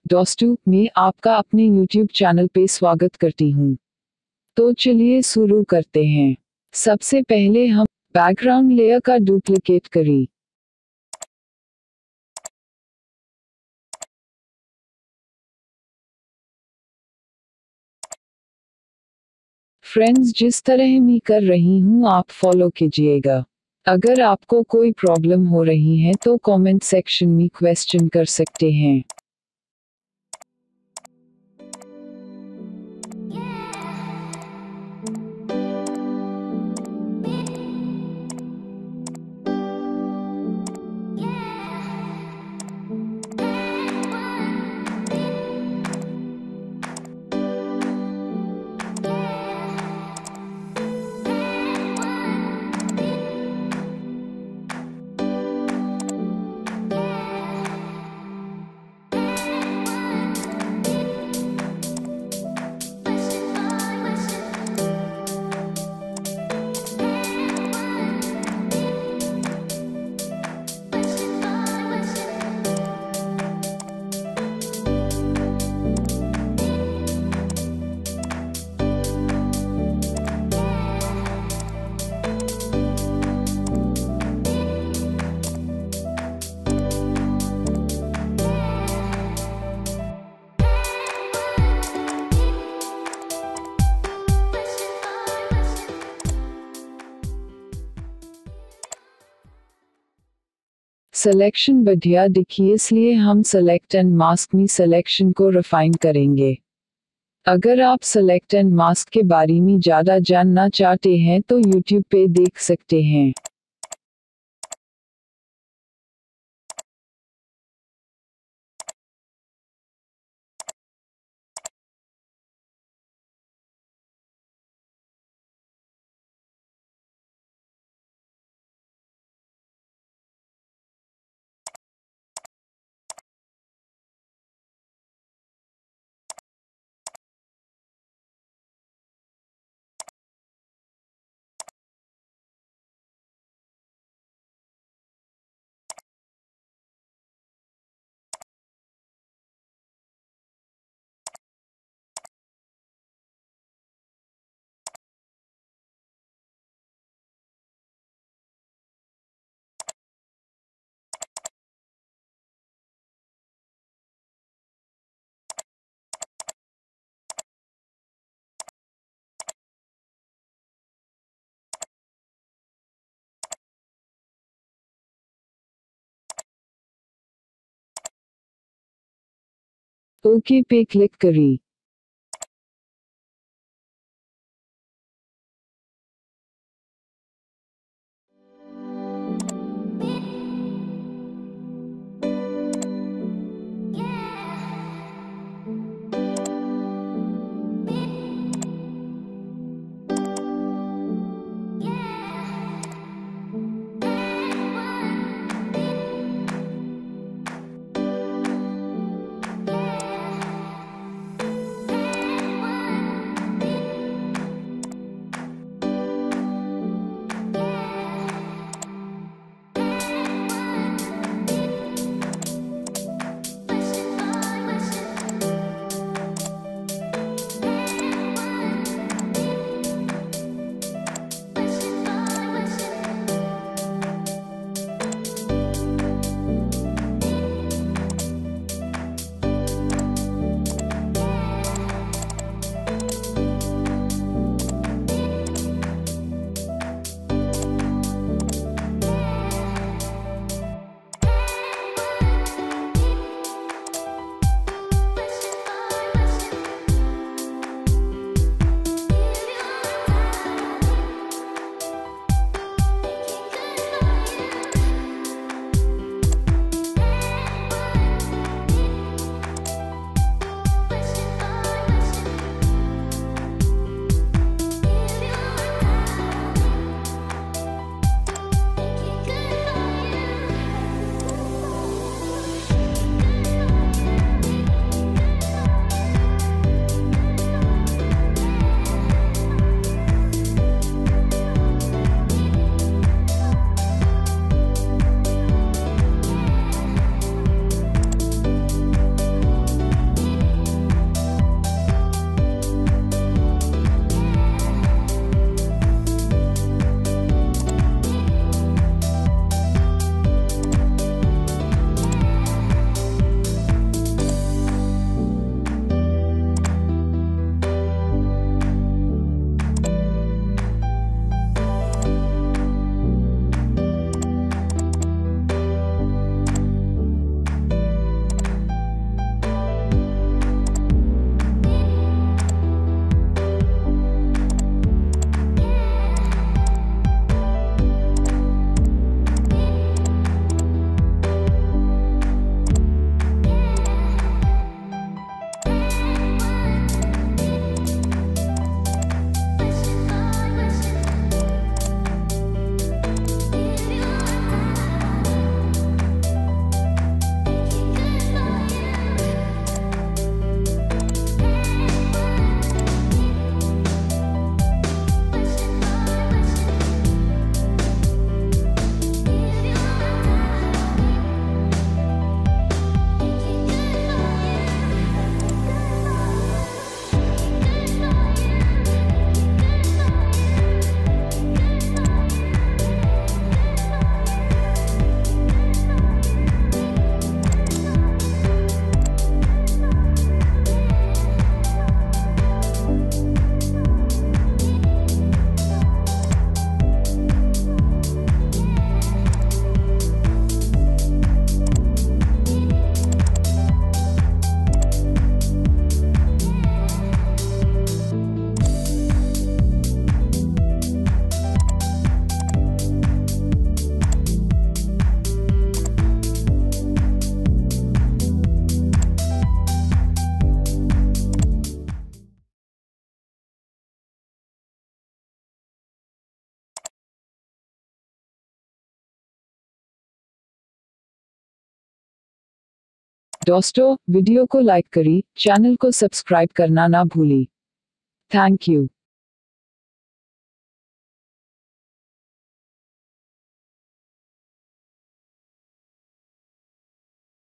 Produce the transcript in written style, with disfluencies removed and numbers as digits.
दोस्तों, मैं आपका अपने YouTube चैनल पे स्वागत करती हूँ। तो चलिए शुरू करते हैं। सबसे पहले हम बैकग्राउंड लेयर का डुप्लीकेट करें। फ्रेंड्स, जिस तरह मैं कर रही हूँ आप फॉलो कीजिएगा। अगर आपको कोई प्रॉब्लम हो रही है तो कमेंट सेक्शन में क्वेश्चन कर सकते हैं। सिलेक्शन बढ़िया दिखी, इसलिए हम सेलेक्ट एंड मास्क में सिलेक्शन को रिफाइन करेंगे। अगर आप सेलेक्ट एंड मास्क के बारे में ज़्यादा जानना चाहते हैं तो YouTube पे देख सकते हैं। ओके पे क्लिक करें। दोस्तों वीडियो को लाइक करी, चैनल को सब्सक्राइब करना ना भूली। Thank you.